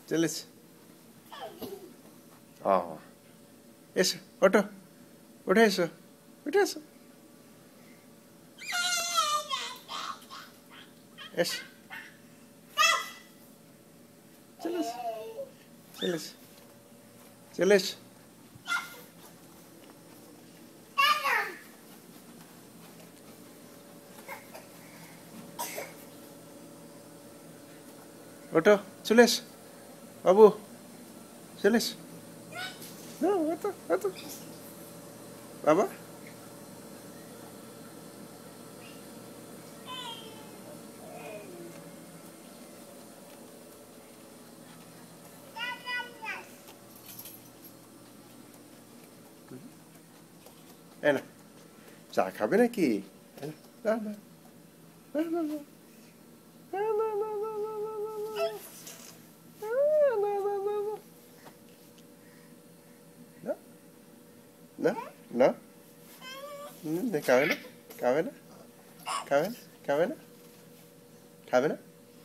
চলে এসো। ও এসো, ওঠো, উঠে এসো, উঠে এসো, এসো, চলে এসো, চলে এসো, চলে এসো। ওঠো, চলে এসো বাবু, চলে এসো। ওঠো, ওঠো বাবা। এই না, চা খাবে নাকি? না না না না না না না, খাবে না, খাবে না, খাবে না, খাবে না, খাবে না।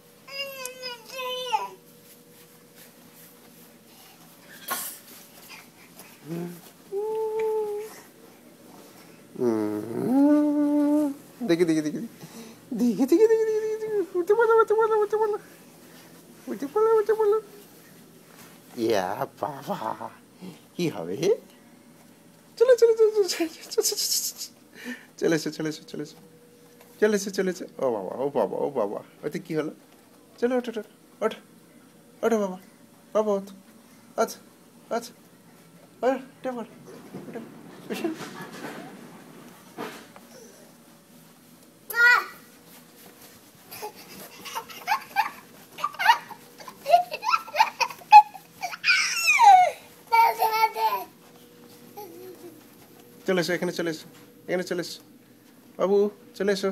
দেখি দেখি দেখি দেখি দেখি দেখি দেখি উঠে বলো, উঠে বলো, উঠে বলো, উঠে বলো, উঠে বলো। ইয়া বাবা, কি হবে? চলে চলে চলে চলে এসো, চলে এসো, চলে এসো, চলে এসো, চলে এসো। ও বাবা, ও বাবা, ও বাবা, ওতে কি হলো? চলো ওঠো, ওঠো, ওঠো, ওঠো বাবা, বাবা ওঠো, আচ্ছা আচ্ছা, ওঠে বল, ওঠে, বসে। চলে এসো, এখানে চলে এসো, এখানে চলে এসো বাবু, চলে এসো।